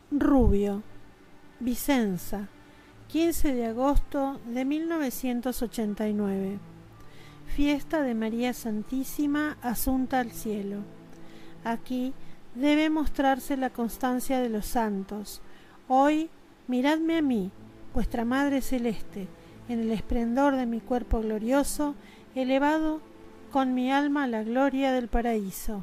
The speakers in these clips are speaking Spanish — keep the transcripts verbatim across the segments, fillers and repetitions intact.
Rubio, Vicenza, quince de agosto de mil novecientos ochenta y nueve. Fiesta de María Santísima Asunta al Cielo. Aquí debe mostrarse la constancia de los santos. Hoy, miradme a mí, vuestra Madre Celeste, en el esplendor de mi cuerpo glorioso, elevado con mi alma a la gloria del paraíso.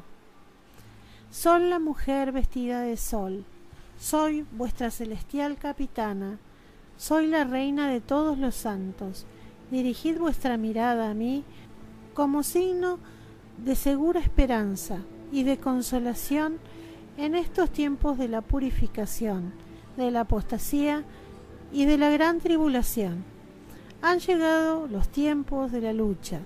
Soy la mujer vestida de sol. Soy vuestra celestial capitana, soy la reina de todos los santos. Dirigid vuestra mirada a mí como signo de segura esperanza y de consolación en estos tiempos de la purificación, de la apostasía y de la gran tribulación. Han llegado los tiempos de la lucha,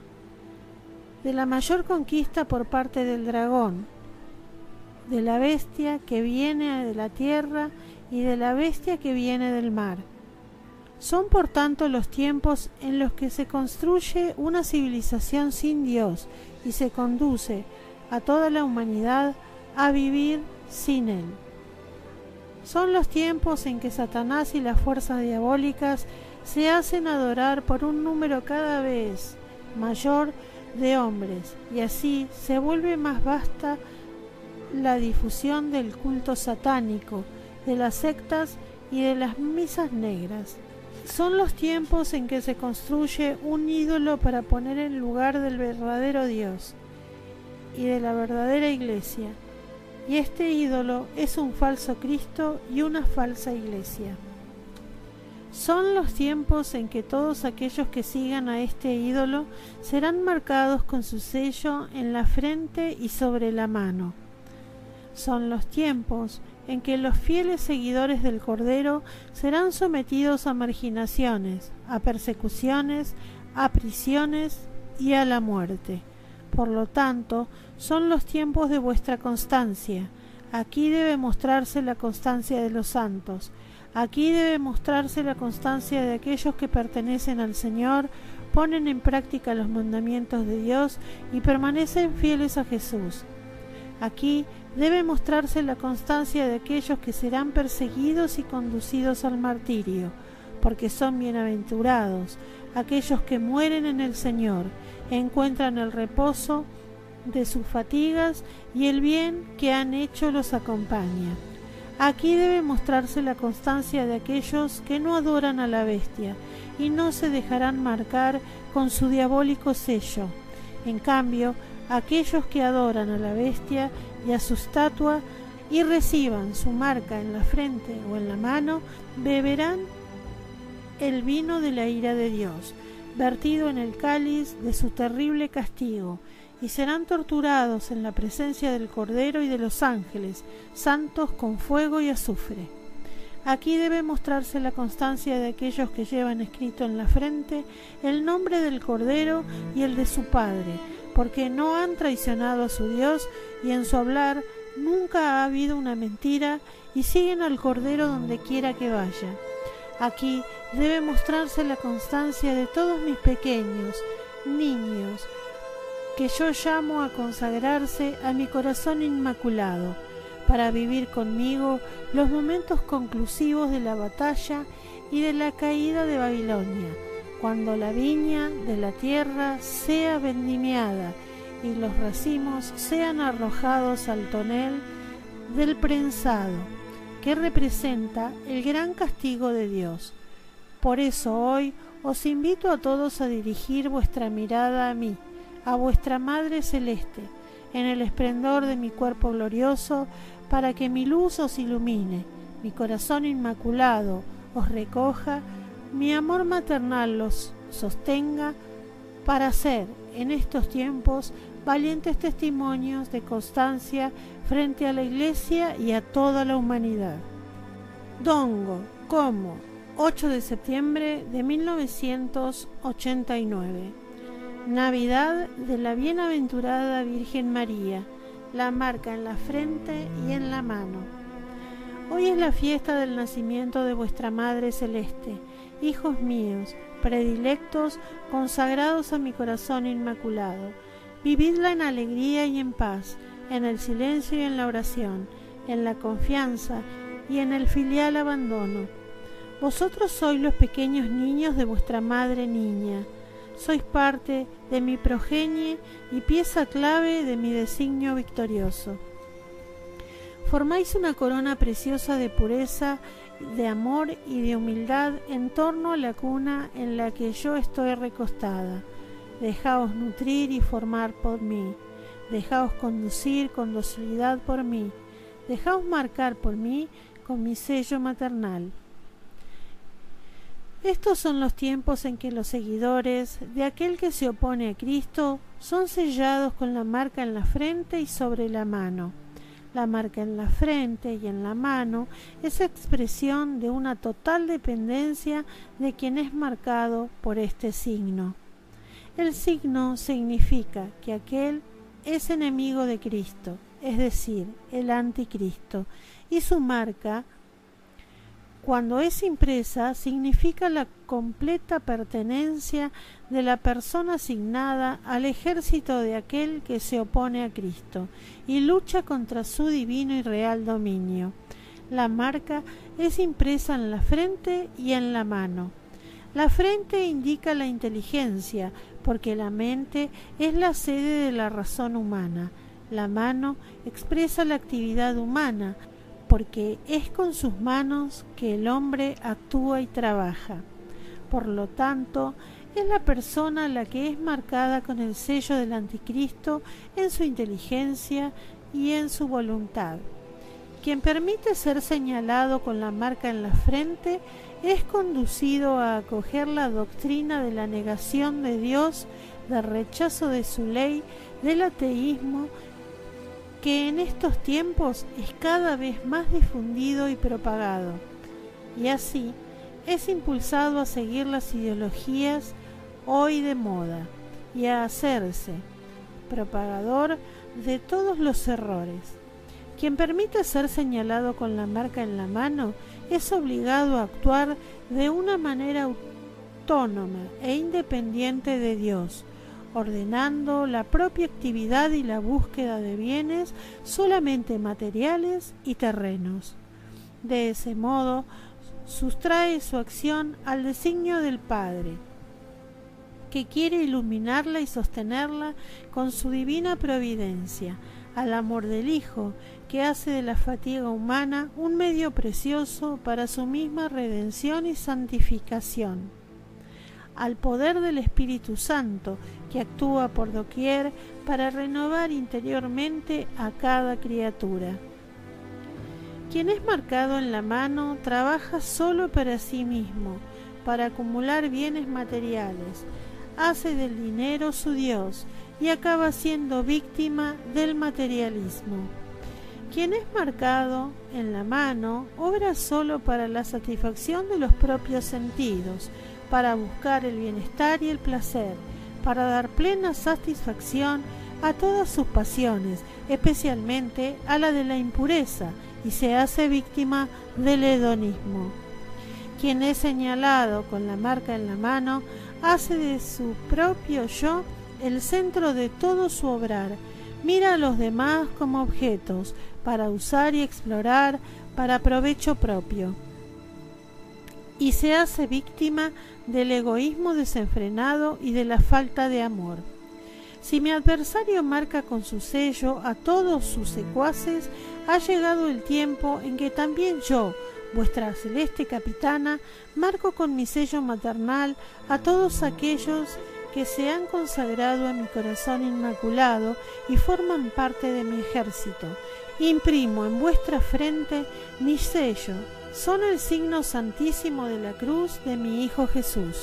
de la mayor conquista por parte del dragón, de la bestia que viene de la tierra y de la bestia que viene del mar. Son por tanto los tiempos en los que se construye una civilización sin Dios y se conduce a toda la humanidad a vivir sin Él. Son los tiempos en que Satanás y las fuerzas diabólicas se hacen adorar por un número cada vez mayor de hombres, y así se vuelve más vasta la difusión del culto satánico, de las sectas y de las misas negras. Son los tiempos en que se construye un ídolo para poner en lugar del verdadero Dios y de la verdadera Iglesia, y este ídolo es un falso Cristo y una falsa Iglesia. Son los tiempos en que todos aquellos que sigan a este ídolo serán marcados con su sello en la frente y sobre la mano. Son los tiempos en que los fieles seguidores del Cordero serán sometidos a marginaciones, a persecuciones, a prisiones y a la muerte. Por lo tanto, son los tiempos de vuestra constancia. Aquí debe mostrarse la constancia de los santos. Aquí debe mostrarse la constancia de aquellos que pertenecen al Señor, ponen en práctica los mandamientos de Dios y permanecen fieles a Jesús. Aquí debe mostrarse la constancia de aquellos que serán perseguidos y conducidos al martirio, porque son bienaventurados aquellos que mueren en el Señor, encuentran el reposo de sus fatigas y el bien que han hecho los acompaña. Aquí debe mostrarse la constancia de aquellos que no adoran a la bestia y no se dejarán marcar con su diabólico sello. En cambio, aquellos que adoran a la bestia y a su estatua y reciban su marca en la frente o en la mano, beberán el vino de la ira de Dios, vertido en el cáliz de su terrible castigo, y serán torturados en la presencia del Cordero y de los ángeles, santos con fuego y azufre. Aquí debe mostrarse la constancia de aquellos que llevan escrito en la frente el nombre del Cordero y el de su Padre, porque no han traicionado a su Dios y en su hablar nunca ha habido una mentira y siguen al Cordero donde quiera que vaya. Aquí debe mostrarse la constancia de todos mis pequeños, niños, que yo llamo a consagrarse a mi corazón inmaculado, para vivir conmigo los momentos conclusivos de la batalla y de la caída de Babilonia, cuando la viña de la tierra sea vendimiada y los racimos sean arrojados al tonel del prensado, que representa el gran castigo de Dios. Por eso hoy os invito a todos a dirigir vuestra mirada a mí, a vuestra Madre Celeste, en el esplendor de mi cuerpo glorioso, para que mi luz os ilumine, mi corazón inmaculado os recoja, mi amor maternal los sostenga, para ser en estos tiempos valientes testimonios de constancia frente a la Iglesia y a toda la humanidad. Dongo, Como, ocho de septiembre de mil novecientos ochenta y nueve. Navidad de la Bienaventurada Virgen María, la marca en la frente y en la mano. Hoy es la fiesta del nacimiento de vuestra Madre Celeste. Hijos míos, predilectos, consagrados a mi corazón inmaculado, vividla en alegría y en paz, en el silencio y en la oración, en la confianza y en el filial abandono. Vosotros sois los pequeños niños de vuestra madre niña. Sois parte de mi progenie y pieza clave de mi designio victorioso. Formáis una corona preciosa de pureza, de amor y de humildad en torno a la cuna en la que yo estoy recostada. Dejaos nutrir y formar por mí. Dejaos conducir con docilidad por mí. Dejaos marcar por mí con mi sello maternal. Estos son los tiempos en que los seguidores de aquel que se opone a Cristo son sellados con la marca en la frente y sobre la mano. La marca en la frente y en la mano es expresión de una total dependencia de quien es marcado por este signo. El signo significa que aquel es enemigo de Cristo, es decir, el anticristo, y su marca, cuando es impresa, significa la completa pertenencia de la persona asignada al ejército de aquel que se opone a Cristo y lucha contra su divino y real dominio. La marca es impresa en la frente y en la mano. La frente indica la inteligencia, porque la mente es la sede de la razón humana. La mano expresa la actividad humana, porque es con sus manos que el hombre actúa y trabaja. Por lo tanto, es la persona la que es marcada con el sello del anticristo en su inteligencia y en su voluntad. Quien permite ser señalado con la marca en la frente es conducido a acoger la doctrina de la negación de Dios, del rechazo de su ley, del ateísmo, que en estos tiempos es cada vez más difundido y propagado, y así es impulsado a seguir las ideologías hoy de moda y a hacerse propagador de todos los errores. Quien permite ser señalado con la marca en la mano es obligado a actuar de una manera autónoma e independiente de Dios, ordenando la propia actividad y la búsqueda de bienes solamente materiales y terrenos. De ese modo, sustrae su acción al designio del Padre, que quiere iluminarla y sostenerla con su divina providencia, al amor del Hijo, que hace de la fatiga humana un medio precioso para su misma redención y santificación, al poder del Espíritu Santo, que actúa por doquier para renovar interiormente a cada criatura. Quien es marcado en la mano trabaja solo para sí mismo, para acumular bienes materiales, hace del dinero su Dios y acaba siendo víctima del materialismo. Quien es marcado en la mano obra solo para la satisfacción de los propios sentidos, para buscar el bienestar y el placer, para dar plena satisfacción a todas sus pasiones, especialmente a la de la impureza, y se hace víctima del hedonismo. Quien es señalado con la marca en la mano hace de su propio yo el centro de todo su obrar, mira a los demás como objetos para usar y explorar para provecho propio, y se hace víctima del egoísmo desenfrenado y de la falta de amor. Si mi adversario marca con su sello a todos sus secuaces, ha llegado el tiempo en que también yo, vuestra celeste capitana, marco con mi sello maternal a todos aquellos que se han consagrado a mi corazón inmaculado y forman parte de mi ejército. Imprimo en vuestra frente mi sello, son el signo santísimo de la cruz de mi Hijo Jesús.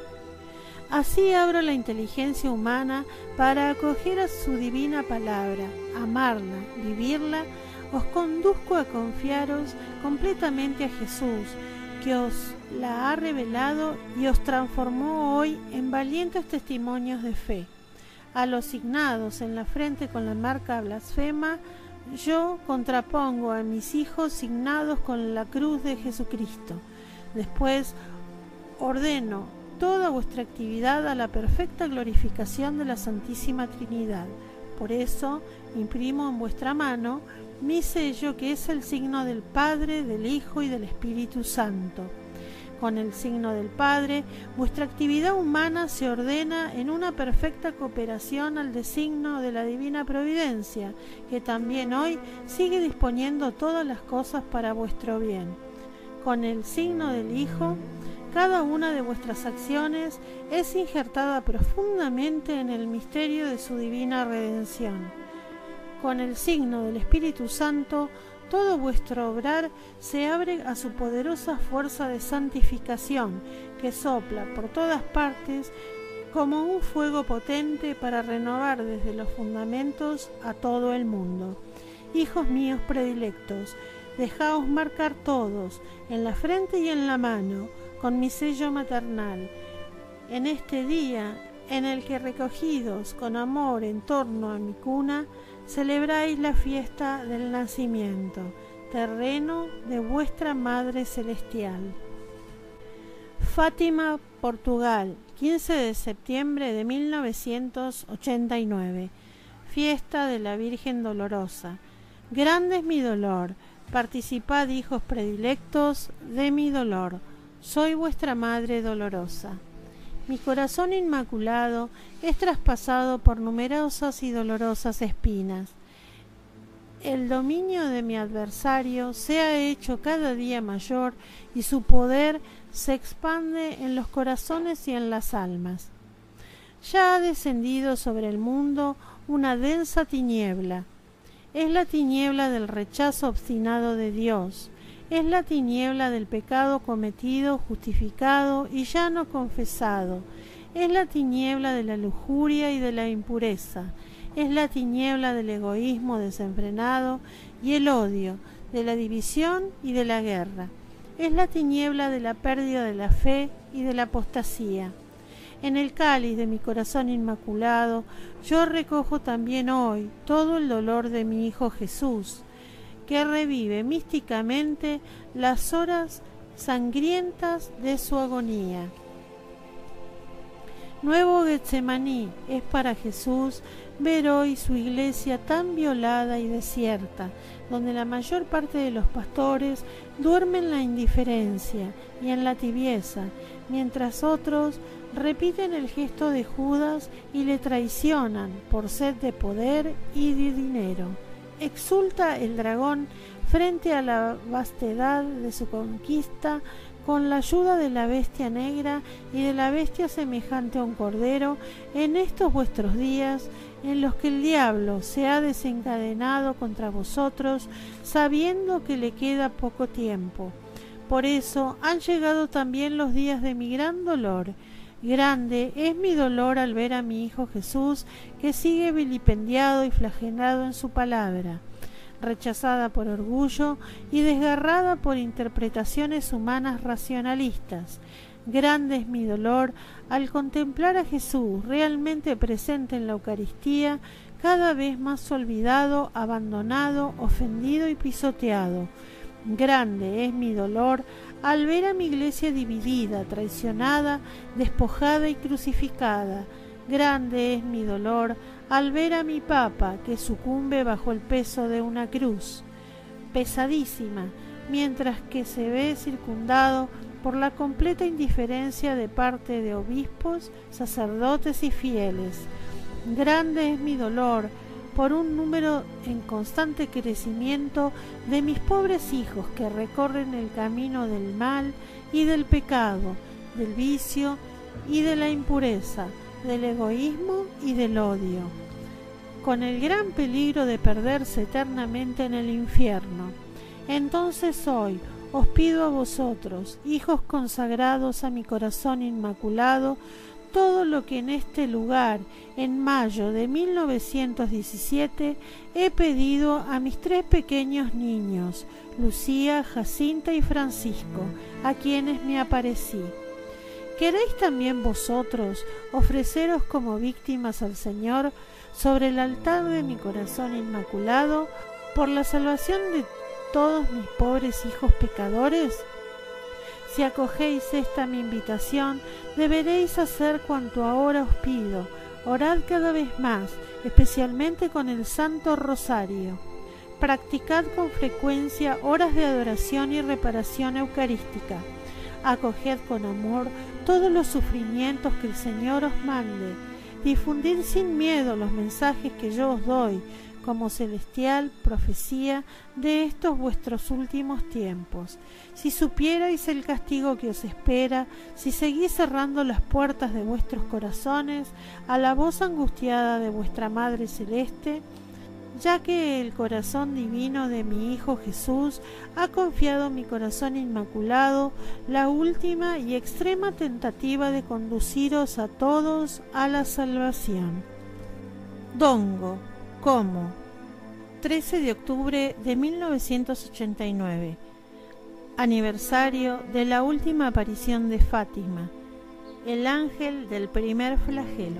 Así abro la inteligencia humana para acoger a su divina palabra, amarla, vivirla. Os conduzco a confiaros completamente a Jesús, que os la ha revelado y os transformó hoy en valientes testimonios de fe. A los signados en la frente con la marca blasfema, yo contrapongo a mis hijos signados con la cruz de Jesucristo. Después ordeno toda vuestra actividad a la perfecta glorificación de la Santísima Trinidad, Por eso imprimo en vuestra mano mi sello, que es el signo del Padre, del Hijo y del Espíritu Santo. Con el signo del Padre, vuestra actividad humana se ordena en una perfecta cooperación al designio de la Divina Providencia, que también hoy sigue disponiendo todas las cosas para vuestro bien. Con el signo del Hijo, cada una de vuestras acciones es injertada profundamente en el misterio de su divina redención. Con el signo del Espíritu Santo, todo vuestro obrar se abre a su poderosa fuerza de santificación, que sopla por todas partes como un fuego potente para renovar desde los fundamentos a todo el mundo. Hijos míos predilectos, dejaos marcar todos, en la frente y en la mano, con mi sello maternal, en este día en el que, recogidos con amor en torno a mi cuna, celebráis la fiesta del nacimiento, terreno de vuestra Madre Celestial. Fátima, Portugal, quince de septiembre de mil novecientos ochenta y nueve. Fiesta de la Virgen Dolorosa. Grande es mi dolor, participad, hijos predilectos, de mi dolor. Soy vuestra Madre dolorosa. Mi corazón inmaculado es traspasado por numerosas y dolorosas espinas. El dominio de mi adversario se ha hecho cada día mayor y su poder se expande en los corazones y en las almas. Ya ha descendido sobre el mundo una densa tiniebla. Es la tiniebla del rechazo obstinado de Dios. Es la tiniebla del pecado cometido, justificado y ya no confesado. Es la tiniebla de la lujuria y de la impureza. Es la tiniebla del egoísmo desenfrenado y el odio, de la división y de la guerra. Es la tiniebla de la pérdida de la fe y de la apostasía. En el cáliz de mi corazón inmaculado, yo recojo también hoy todo el dolor de mi Hijo Jesús, que revive místicamente las horas sangrientas de su agonía. Nuevo Getsemaní es para Jesús ver hoy su iglesia tan violada y desierta, donde la mayor parte de los pastores duermen en la indiferencia y en la tibieza, mientras otros repiten el gesto de Judas y le traicionan por sed de poder y de dinero. Exulta el dragón frente a la vastedad de su conquista con la ayuda de la bestia negra y de la bestia semejante a un cordero en estos vuestros días en los que el diablo se ha desencadenado contra vosotros, sabiendo que le queda poco tiempo. Por eso han llegado también los días de mi gran dolor. Grande es mi dolor al ver a mi Hijo Jesús, que sigue vilipendiado y flagelado en su palabra, rechazada por orgullo y desgarrada por interpretaciones humanas racionalistas. Grande es mi dolor al contemplar a Jesús realmente presente en la Eucaristía, cada vez más olvidado, abandonado, ofendido y pisoteado. Grande es mi dolor al ver a mi iglesia dividida, traicionada, despojada y crucificada. Grande es mi dolor al ver a mi Papa que sucumbe bajo el peso de una cruz pesadísima, mientras que se ve circundado por la completa indiferencia de parte de obispos, sacerdotes y fieles. Grande es mi dolor por un número en constante crecimiento de mis pobres hijos que recorren el camino del mal y del pecado, del vicio y de la impureza, del egoísmo y del odio, con el gran peligro de perderse eternamente en el infierno. Entonces hoy os pido a vosotros, hijos consagrados a mi corazón inmaculado, todo lo que en este lugar, en mayo de mil novecientos diecisiete, he pedido a mis tres pequeños niños, Lucía, Jacinta y Francisco, a quienes me aparecí. ¿Queréis también vosotros ofreceros como víctimas al Señor sobre el altar de mi corazón inmaculado por la salvación de todos mis pobres hijos pecadores? Si acogéis esta mi invitación, deberéis hacer cuanto ahora os pido. Orad cada vez más especialmente con el Santo Rosario. Practicad con frecuencia horas de adoración y reparación eucarística. Acoged con amor todos los sufrimientos que el Señor os mande. Difundid sin miedo los mensajes que yo os doy, como celestial profecía de estos vuestros últimos tiempos. Si supierais el castigo que os espera, si seguís cerrando las puertas de vuestros corazones a la voz angustiada de vuestra Madre Celeste, ya que el corazón divino de mi Hijo Jesús ha confiado en mi corazón inmaculado la última y extrema tentativa de conduciros a todos a la salvación. Dongo, Como, trece de octubre de mil novecientos ochenta y nueve, aniversario de la última aparición de Fátima, el ángel del primer flagelo.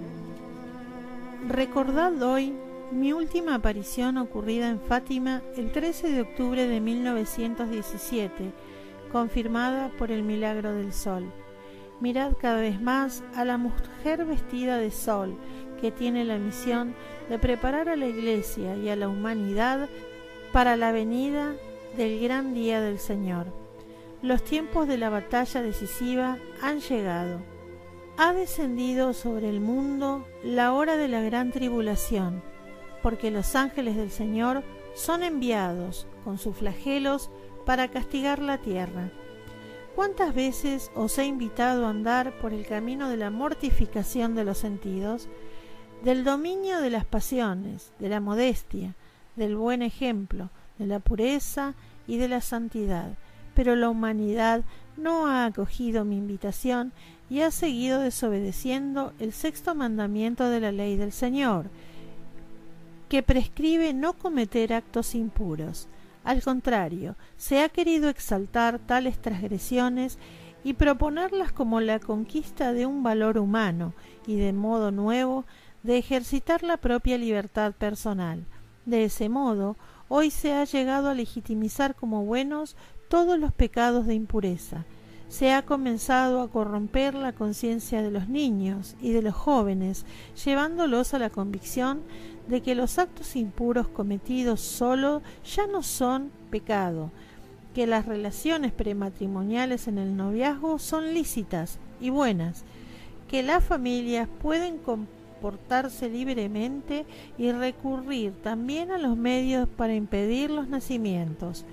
Recordad hoy mi última aparición ocurrida en Fátima el trece de octubre de mil novecientos diecisiete, confirmada por el milagro del sol. Mirad cada vez más a la mujer vestida de sol, que tiene la misión de preparar a la Iglesia y a la humanidad para la venida del gran día del Señor. Los tiempos de la batalla decisiva han llegado. Ha descendido sobre el mundo la hora de la gran tribulación, porque los ángeles del Señor son enviados con sus flagelos para castigar la tierra. ¿Cuántas veces os he invitado a andar por el camino de la mortificación de los sentidos, del dominio de las pasiones, de la modestia, del buen ejemplo, de la pureza y de la santidad? Pero la humanidad no ha acogido mi invitación y ha seguido desobedeciendo el sexto mandamiento de la ley del Señor, que prescribe no cometer actos impuros. Al contrario, se ha querido exaltar tales transgresiones y proponerlas como la conquista de un valor humano y de modo nuevo de ejercitar la propia libertad personal. De ese modo, hoy se ha llegado a legitimizar como buenos todos los pecados de impureza. Se ha comenzado a corromper la conciencia de los niños y de los jóvenes, llevándolos a la convicción de que los actos impuros cometidos solo ya no son pecado, que las relaciones prematrimoniales en el noviazgo son lícitas y buenas, que las familias pueden comportarse libremente y recurrir también a los medios para impedir los nacimientos.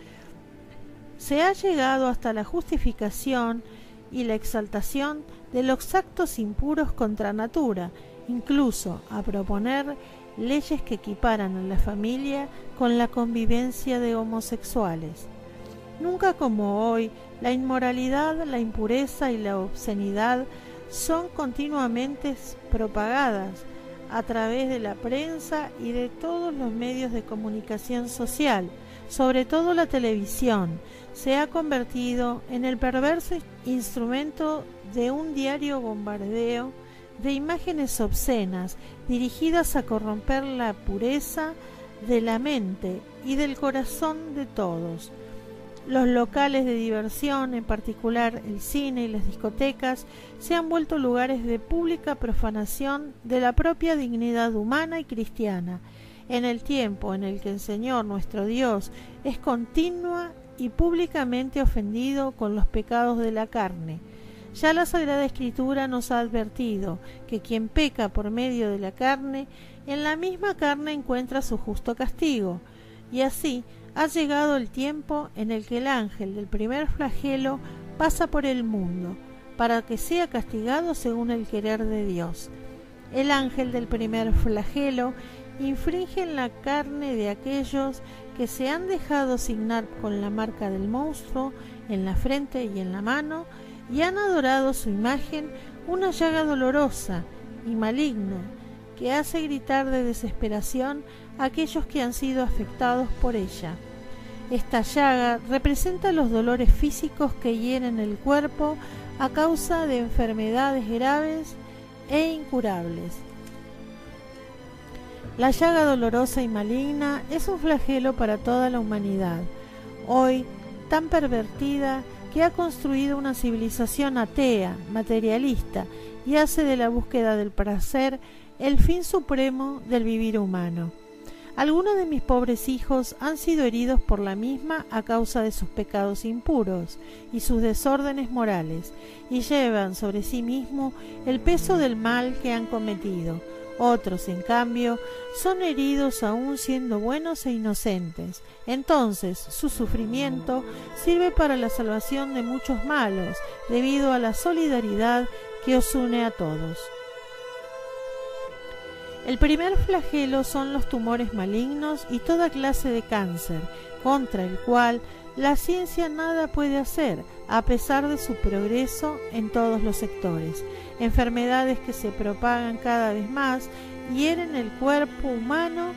Se ha llegado hasta la justificación y la exaltación de los actos impuros contra natura, incluso a proponer leyes que equiparan a la familia con la convivencia de homosexuales. Nunca como hoy, la inmoralidad, la impureza y la obscenidad son continuamente propagadas a través de la prensa y de todos los medios de comunicación social, sobre todo la televisión. Se ha convertido en el perverso instrumento de un diario bombardeo de imágenes obscenas dirigidas a corromper la pureza de la mente y del corazón de todos. Los locales de diversión, en particular el cine y las discotecas, se han vuelto lugares de pública profanación de la propia dignidad humana y cristiana, en el tiempo en el que el Señor nuestro Dios es continua y públicamente ofendido con los pecados de la carne. Ya la Sagrada Escritura nos ha advertido que quien peca por medio de la carne, en la misma carne encuentra su justo castigo, y así ha llegado el tiempo en el que el ángel del primer flagelo pasa por el mundo, para que sea castigado según el querer de Dios. El ángel del primer flagelo infringe en la carne de aquellos que se han dejado signar con la marca del monstruo en la frente y en la mano, y han adorado su imagen, una llaga dolorosa y maligna que hace gritar de desesperación a aquellos que han sido afectados por ella. Esta llaga representa los dolores físicos que hieren el cuerpo a causa de enfermedades graves e incurables. La llaga dolorosa y maligna es un flagelo para toda la humanidad, hoy tan pervertida que ha construido una civilización atea, materialista, y hace de la búsqueda del placer el fin supremo del vivir humano. Algunos de mis pobres hijos han sido heridos por la misma a causa de sus pecados impuros y sus desórdenes morales, y llevan sobre sí mismo el peso del mal que han cometido. Otros, en cambio, son heridos aún siendo buenos e inocentes. Entonces, su sufrimiento sirve para la salvación de muchos malos, debido a la solidaridad que os une a todos. El primer flagelo son los tumores malignos y toda clase de cáncer, contra el cual la ciencia nada puede hacer, a pesar de su progreso en todos los sectores. Enfermedades que se propagan cada vez más hieren el cuerpo humano,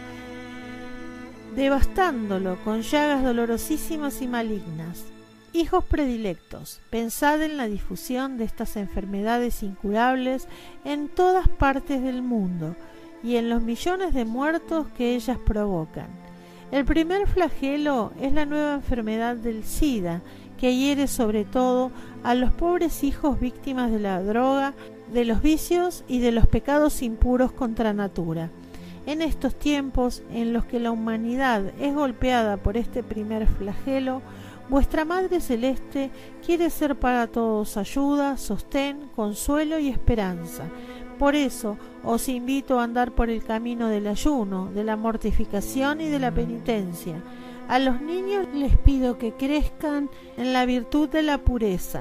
devastándolo con llagas dolorosísimas y malignas. Hijos predilectos, pensad en la difusión de estas enfermedades incurables en todas partes del mundo y en los millones de muertos que ellas provocan. El primer flagelo es la nueva enfermedad del SIDA, que hiere sobre todo a los pobres hijos víctimas de la droga, de los vicios y de los pecados impuros contra natura. En estos tiempos en los que la humanidad es golpeada por este primer flagelo, vuestra Madre Celeste quiere ser para todos ayuda, sostén, consuelo y esperanza. Por eso os invito a andar por el camino del ayuno, de la mortificación y de la penitencia. A los niños les pido que crezcan en la virtud de la pureza,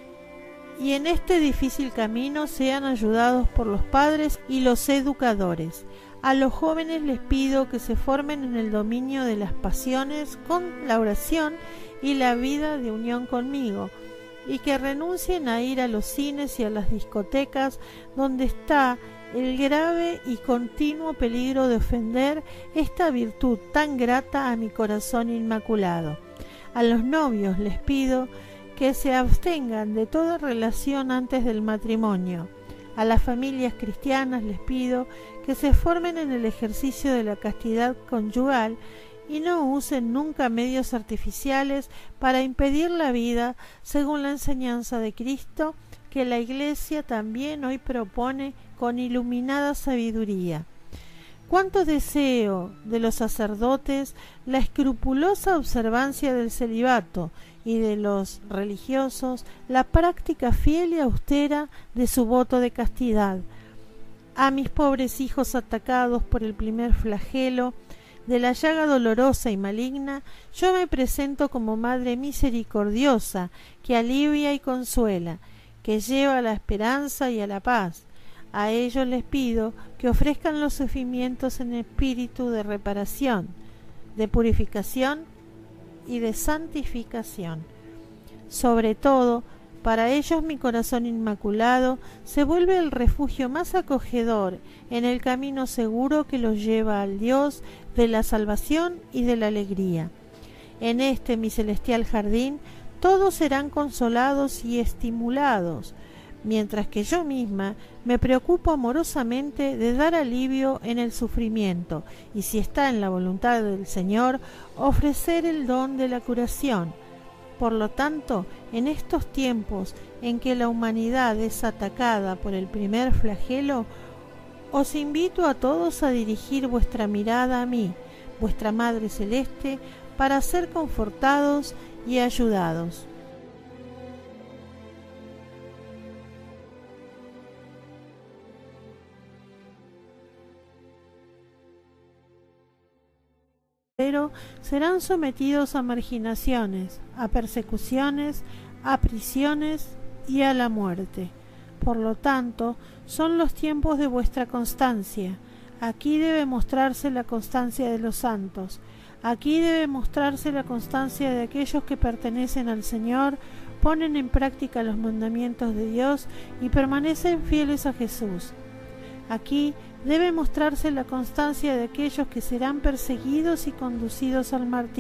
y en este difícil camino sean ayudados por los padres y los educadores. A los jóvenes les pido que se formen en el dominio de las pasiones con la oración y la vida de unión conmigo, y que renuncien a ir a los cines y a las discotecas, donde está el grave y continuo peligro de ofender esta virtud tan grata a mi corazón inmaculado. A los novios les pido que se abstengan de toda relación antes del matrimonio. A las familias cristianas les pido que se formen en el ejercicio de la castidad conyugal y no usen nunca medios artificiales para impedir la vida según la enseñanza de Cristo, que la Iglesia también hoy propone con iluminada sabiduría. Cuánto deseo de los sacerdotes la escrupulosa observancia del celibato, y de los religiosos la práctica fiel y austera de su voto de castidad. A mis pobres hijos atacados por el primer flagelo de la llaga dolorosa y maligna, yo me presento como Madre misericordiosa, que alivia y consuela, que lleva a la esperanza y a la paz. A ellos les pido que ofrezcan los sufrimientos en espíritu de reparación, de purificación y de santificación. Sobre todo, para ellos mi corazón inmaculado se vuelve el refugio más acogedor en el camino seguro que los lleva al Dios de la salvación y de la alegría. En este mi celestial jardín todos serán consolados y estimulados, mientras que yo misma me preocupo amorosamente de dar alivio en el sufrimiento y, si está en la voluntad del Señor, ofrecer el don de la curación. Por lo tanto, en estos tiempos en que la humanidad es atacada por el primer flagelo, os invito a todos a dirigir vuestra mirada a mí, vuestra Madre Celeste, para ser confortados y ayudados. Pero serán sometidos a marginaciones, a persecuciones, a prisiones y a la muerte. Por lo tanto, son los tiempos de vuestra constancia. Aquí debe mostrarse la constancia de los santos. Aquí debe mostrarse la constancia de aquellos que pertenecen al Señor, ponen en práctica los mandamientos de Dios y permanecen fieles a Jesús. Aquí debe mostrarse la constancia de aquellos que serán perseguidos y conducidos al martirio.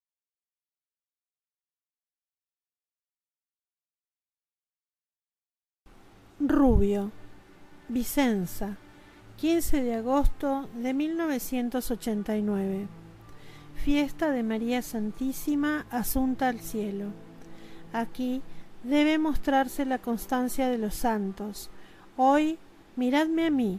Rubio, Vicenza, quince de agosto de mil novecientos ochenta y nueve. Fiesta de María Santísima Asunta al Cielo. Aquí debe mostrarse la constancia de los santos. Hoy, miradme a mí,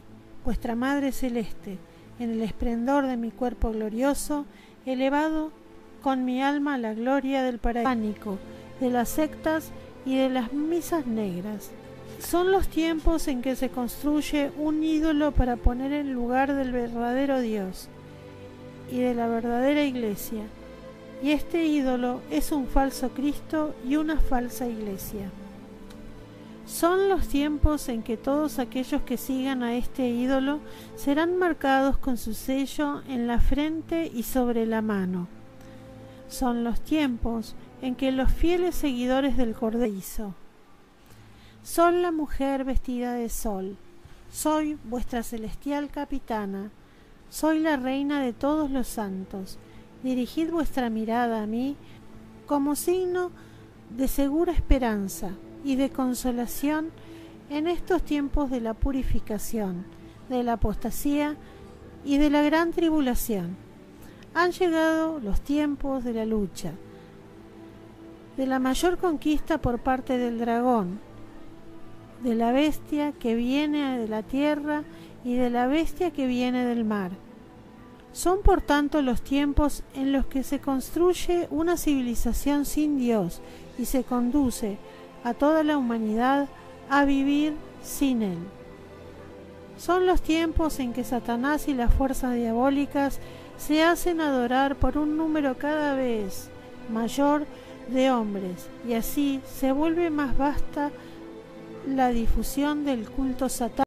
vuestra Madre Celeste, en el esplendor de mi cuerpo glorioso, elevado con mi alma a la gloria del paraíso, de las sectas y de las misas negras. Son los tiempos en que se construye un ídolo para poner en lugar del verdadero Dios y de la verdadera Iglesia, y este ídolo es un falso Cristo y una falsa Iglesia. Son los tiempos en que todos aquellos que sigan a este ídolo serán marcados con su sello en la frente y sobre la mano. Son los tiempos en que los fieles seguidores del Cordero son la mujer vestida de sol. Soy vuestra celestial capitana. Soy la reina de todos los santos. Dirigid vuestra mirada a mí como signo de segura esperanza y de consolación en estos tiempos de la purificación, de la apostasía y de la gran tribulación. Han llegado los tiempos de la lucha, de la mayor conquista por parte del dragón, de la bestia que viene de la tierra y de la bestia que viene del mar. Son por tanto los tiempos en los que se construye una civilización sin Dios y se conduce a toda la humanidad a vivir sin Él. Son los tiempos en que Satanás y las fuerzas diabólicas se hacen adorar por un número cada vez mayor de hombres, y así se vuelve más vasta la difusión del culto satánico